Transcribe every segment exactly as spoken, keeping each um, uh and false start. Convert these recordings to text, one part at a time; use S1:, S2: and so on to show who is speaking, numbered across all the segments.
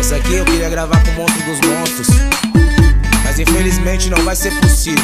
S1: Essa aqui eu queria gravar com o Monstro dos Monstros, mas infelizmente não vai ser possível.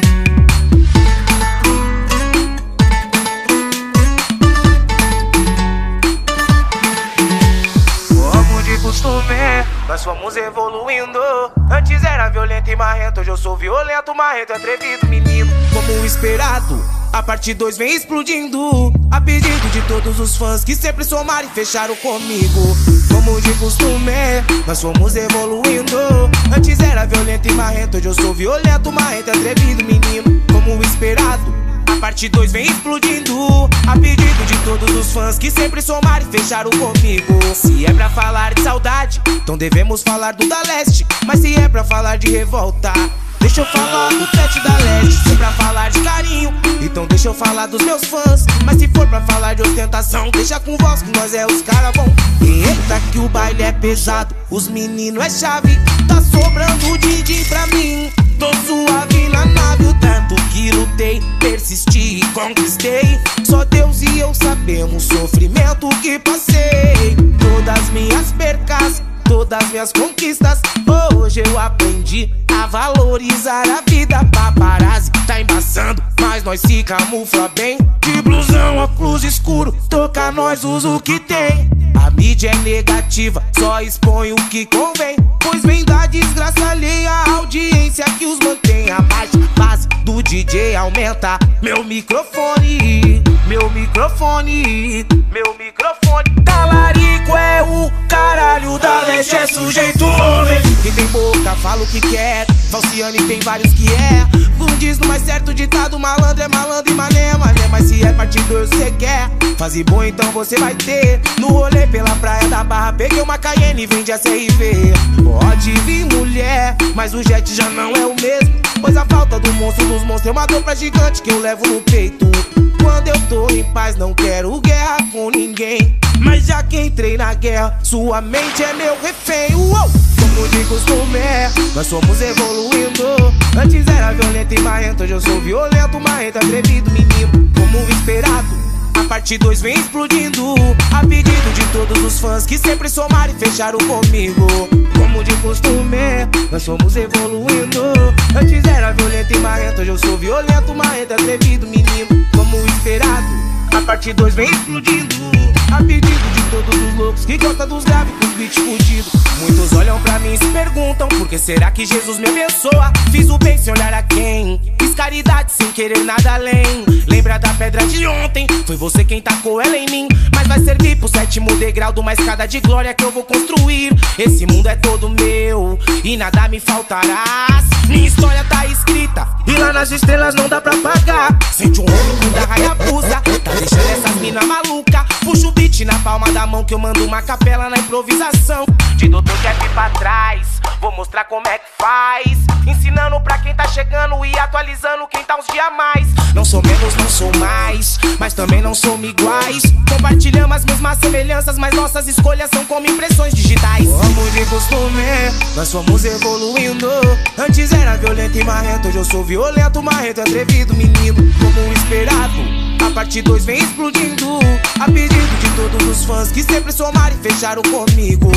S1: Como de costume, nós fomos evoluindo. Antes era violento e marrento, hoje eu sou violento, marrento, atrevido, menino. Como esperado, a parte dois vem explodindo, a pedido de todos os fãs que sempre somaram e fecharam comigo. Como de costume, nós fomos evoluindo. Antes era violento e marrento, hoje eu sou violento, marrento, atrevido, menino. Como esperado, a parte dois vem explodindo, a pedido de todos os fãs que sempre somaram e fecharam comigo. Se é pra falar de saudade, então devemos falar do da leste. Mas se é pra falar de revolta, deixa eu falar do Tete da Leste. Se é pra falar de carinho, então deixa eu falar dos meus fãs. Mas se for pra falar de ostentação, deixa com voz que nós é os caras bom. Eita que o baile é pesado, os meninos é chave. Tá sobrando o din-din pra mim, tô suave na nave. O tanto que lutei, persisti e conquistei, só Deus e eu sabemos o sofrimento que passei. Todas minhas percas, todas minhas conquistas, hoje eu aprendi a valorizar a vida. Paparazzi tá embaçando, mas nós se camufla bem. De blusão, óculos escuro, toca nós usa o que tem. A mídia é negativa, só expõe o que convém, pois vem da desgraça alheia a audiência que os mantém. A baixa base do D J aumenta meu microfone, meu microfone, meu microfone. Talarico é o caralho da leste, é sujeito homem. Quem tem boca fala o que quer, Falciane tem vários que é. Como diz no mais certo ditado, malandro é malandro e mané é mané. Mas se é partido você quer, fazer bom então você vai ter. No rolê pela praia da Barra, peguei uma Cayenne e vendi a C R V. Pode vir mulher, mas o jet já não é o mesmo, pois a falta do monstro dos monstros é uma dobra gigante que eu levo no peito. Quando eu tô em paz não quero guerra com ninguém, mas já que entrei na guerra, sua mente é meu refém. Uou! Como de costume, nós fomos evoluindo. Antes era violento e marrento, hoje eu sou violento, marrento, atrevido, menino. Como esperado, a parte dois vem explodindo, a pedido de todos os fãs que sempre somaram e fecharam comigo. Como de costume, nós fomos evoluindo. Antes era violento e marrento, hoje eu sou violento, marrento, atrevido, menino. Como esperado, a parte dois vem explodindo, a pedido de todos os loucos que gostam dos graves com os beats fudidos. Muitos olham pra mim e se perguntam, por que será que Jesus me abençoa? Fiz o bem sem olhar a quem, fiz caridade sem querer nada além. Lembra da pedra de ontem, foi você quem tacou ela em mim. Mas vai servir pro sétimo degrau de uma escada de glória que eu vou construir. Esse mundo é todo meu e nada me faltará. Minha história tá escrita e lá nas estrelas não dá pra pagar. Sente um homem da Hayabusa, tá deixando essas mina maluca. Puxa o beat na palma da mão que eu mando uma capela na improvisação. De doutor Jeff pra trás, vou mostrar como é que faz, ensinando pra quem tá chegando e atualizando quem tá uns dias a mais. Não sou menos, não sou mais, mas também não somos iguais. Compartilhamos as mesmas semelhanças, mas nossas escolhas são como impressões digitais. Como de costume, nós fomos evoluindo. Antes era violento e marrento, hoje eu sou violento, marrento, atrevido, menino. Como esperado, a parte dois vem explodindo, a pedido de todos os fãs que sempre somaram e fecharam comigo.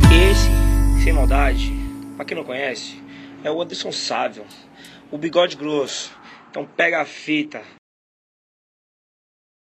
S2: Esse, sem maldade, pra quem não conhece, é o Anderson Sávio, o bigode grosso. Então pega a fita.